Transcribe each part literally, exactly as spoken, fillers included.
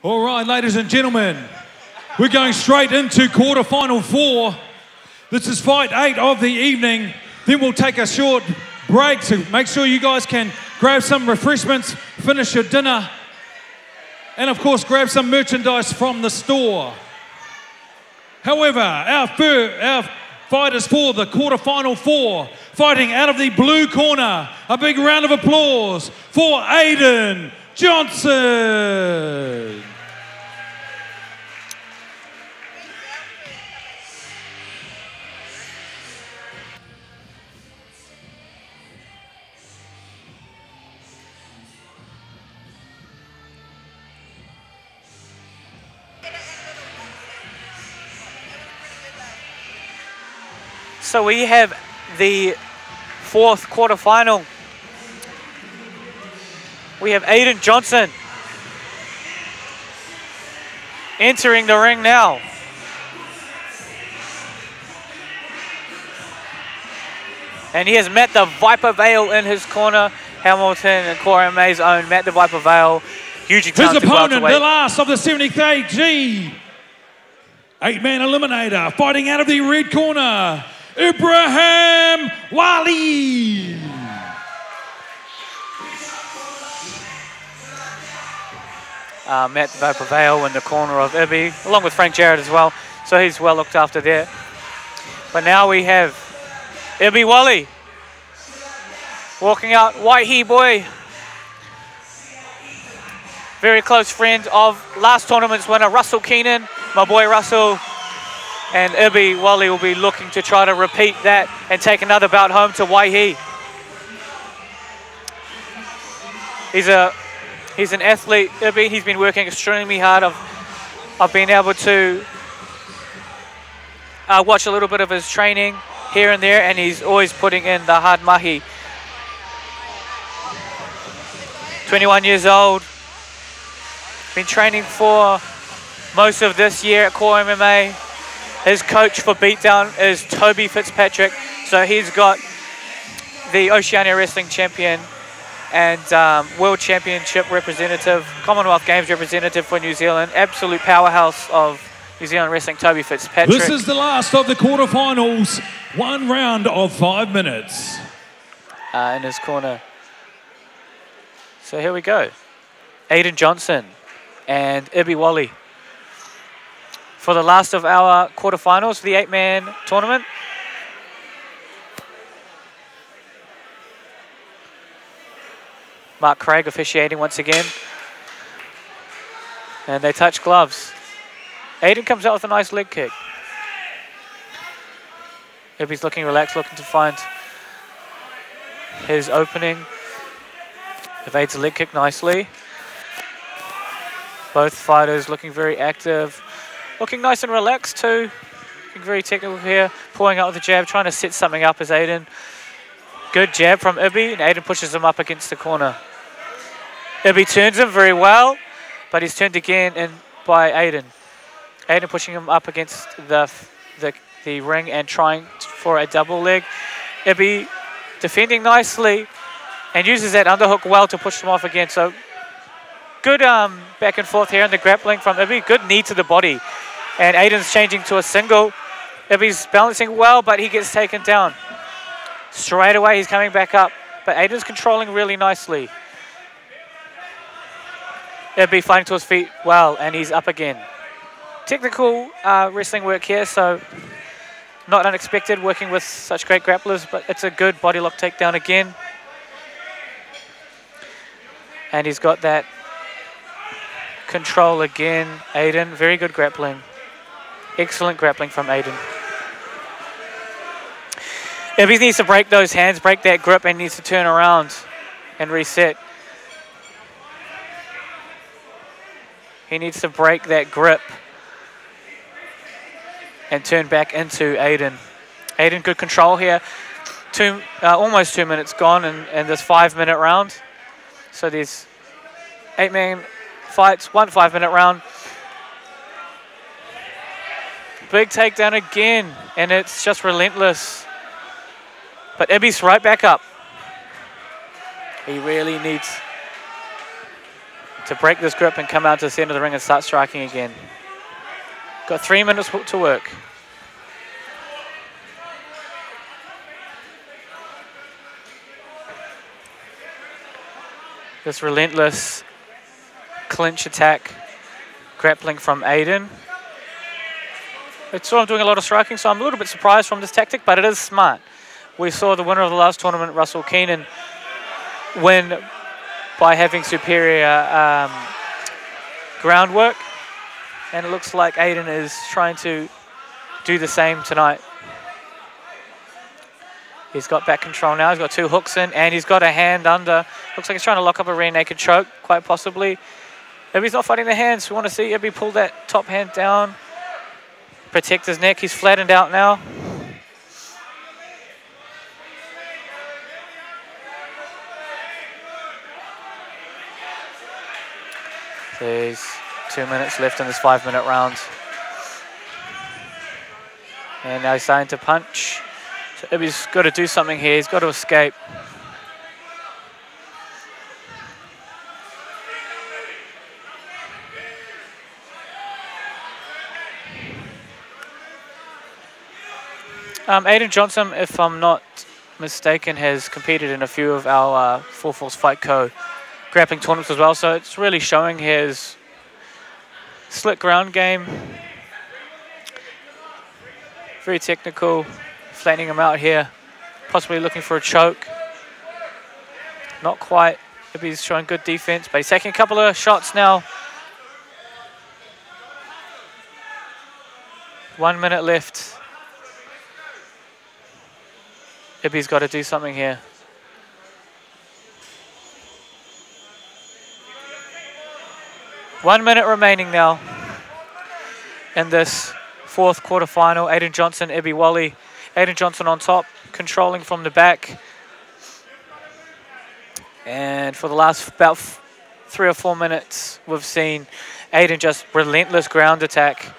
All right, ladies and gentlemen, we're going straight into quarter-final four. This is fight eight of the evening. Then we'll take a short break, so make sure you guys can grab some refreshments, finish your dinner, and of course grab some merchandise from the store. However, our, fir our fighters for the quarter-final four, fighting out of the blue corner, a big round of applause for Aiden Johnson. So we have the fourth quarterfinal. We have Aiden Johnson entering the ring now. And he has Matt the Viper Vale in his corner. Hamilton and Core M A's own Matt the Viper Vale. Hugely talented His opponent, welterweight. the last of the seventy kg. Eight-man eliminator, fighting out of the red corner, Ibrahim Wali. Uh, Matt the Viper Vale in the corner of Ibby, along with Frank Jarrett as well. So he's well looked after there. But now we have Ibby Wally walking out, White He Boy. Very close friend of last tournament's winner, Russell Keenan, my boy Russell. And Ibby Wally will be looking to try to repeat that and take another bout home to Waihi. He's a he's an athlete, Ibby. He's been working extremely hard. I've, I've been able to uh, watch a little bit of his training here and there, and he's always putting in the hard mahi. twenty-one years old. Been training for most of this year at Core M M A. His coach for Beatdown is Toby Fitzpatrick. So he's got the Oceania Wrestling Champion and um, World Championship representative, Commonwealth Games representative for New Zealand. Absolute powerhouse of New Zealand wrestling, Toby Fitzpatrick. This is the last of the quarterfinals. One round of five minutes. Uh, in his corner. So here we go. Aiden Johnson and Ibby Wally for the last of our quarterfinals for the eight-man tournament. Mark Craig officiating once again. And they touch gloves. Aiden comes out with a nice leg kick. Ibby's looking relaxed, looking to find his opening. Evades the leg kick nicely. Both fighters looking very active. Looking nice and relaxed too. Looking very technical here. Pulling out with the jab, trying to set something up as Aiden. Good jab from Ibby, and Aiden pushes him up against the corner. Ibby turns him very well, but he's turned again in by Aiden. Aiden pushing him up against the, the, the ring and trying for a double leg. Ibby defending nicely and uses that underhook well to push him off again. So good um, back and forth here in the grappling from Ibby. Good knee to the body. And Aiden's changing to a single. Ibby's balancing well, but he gets taken down. Straight away, he's coming back up. But Aiden's controlling really nicely. Ibby fighting to his feet well, and he's up again. Technical uh, wrestling work here, so not unexpected working with such great grapplers, but it's a good body lock takedown again. And he's got that control again. Aiden, very good grappling. Excellent grappling from Aiden. Ibby needs to break those hands, break that grip, and needs to turn around and reset. He needs to break that grip and turn back into Aiden. Aiden, good control here. Two, uh, almost two minutes gone in, in this five-minute round. So there's eight-man fights, one five-minute round. Big takedown again, and it's just relentless. But Ibby's right back up. He really needs to break this grip and come out to the center of the ring and start striking again. Got three minutes to work. This relentless clinch attack, grappling from Aiden. I saw him doing a lot of striking, so I'm a little bit surprised from this tactic, but it is smart. We saw the winner of the last tournament, Russell Keenan, win by having superior um, groundwork, and it looks like Aiden is trying to do the same tonight. He's got back control now. He's got two hooks in, and he's got a hand under. Looks like he's trying to lock up a rear naked choke, quite possibly. Ibby's not fighting the hands. We want to see Ibby pull that top hand down, protect his neck. He's flattened out now. There's two minutes left in this five-minute round. And now he's starting to punch. So Ibby's got to do something here. He's got to escape. Um, Aiden Johnson, if I'm not mistaken, has competed in a few of our uh, Full Force Fight Co. grappling tournaments as well, so it's really showing his slick ground game. Very technical, flattening him out here, possibly looking for a choke. Not quite. Ibby's showing good defense, but he's taking a couple of shots now. One minute left. Ibby's got to do something here. One minute remaining now in this fourth quarterfinal. Aiden Johnson, Ibby Wally. Aiden Johnson on top, controlling from the back. And for the last about three or four minutes, we've seen Aiden just relentless ground attack.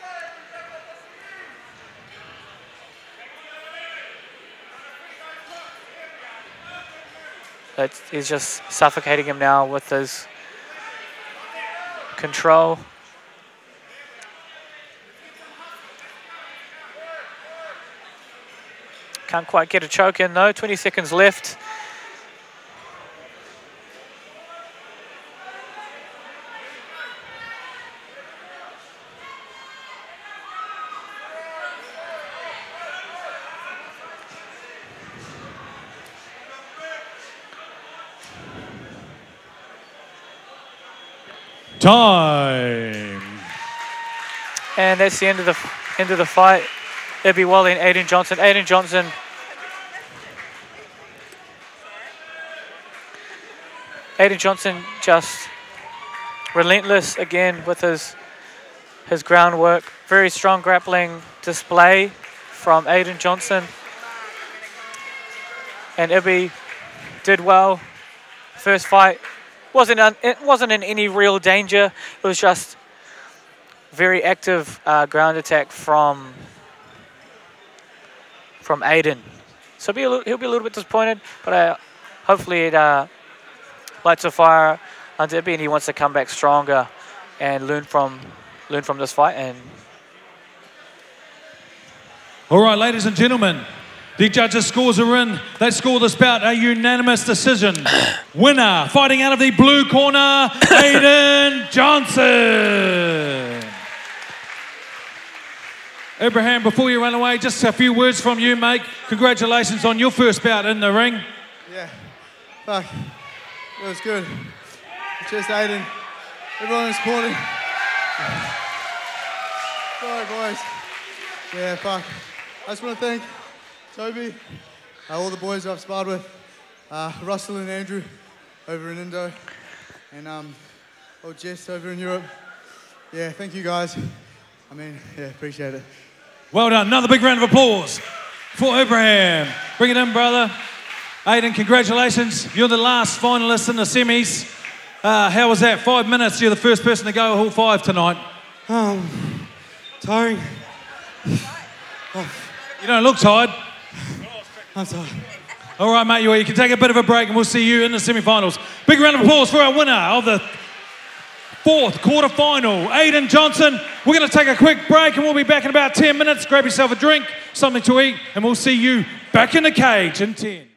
It's, he's just suffocating him now with his control. Can't quite get a choke in though. twenty seconds left. Time. And that's the end of the end of the fight. Ibby Wally and Aiden Johnson. Aiden Johnson Aiden Johnson just relentless again with his his groundwork. Very strong grappling display from Aiden Johnson. And Ibby did well. First fight wasn't un, it wasn't in any real danger. It was just very active uh, ground attack from from Aiden. So be a little, he'll be a little bit disappointed, but uh, hopefully it uh, lights a fire under Ibby, and he wants to come back stronger and learn from learn from this fight. And all right, ladies and gentlemen, the judges' scores are in. They score this bout a unanimous decision. Winner, fighting out of the blue corner, Aiden Johnson. Abraham, before you run away, just a few words from you, mate. Congratulations on your first bout in the ring. Yeah, fuck, it was good. Cheers to Aiden, everyone is supporting. Sorry, boys. Yeah, fuck. I just want to thank Toby, uh, all the boys I've sparred with, uh, Russell and Andrew over in Indo, and um, old Jess over in Europe. Yeah, thank you guys. I mean, yeah, appreciate it. Well done. Another big round of applause for Abraham. Bring it in, brother. Aiden, congratulations. You're the last finalist in the semis. Uh, how was that? Five minutes. You're the first person to go all five tonight. Um, tiring. You don't look tired. I'm tired. All right, mate, you can take a bit of a break and we'll see you in the semi-finals. Big round of applause for our winner of the fourth quarterfinal. Aiden Johnson, we're going to take a quick break and we'll be back in about ten minutes. Grab yourself a drink, something to eat, and we'll see you back in the cage in ten.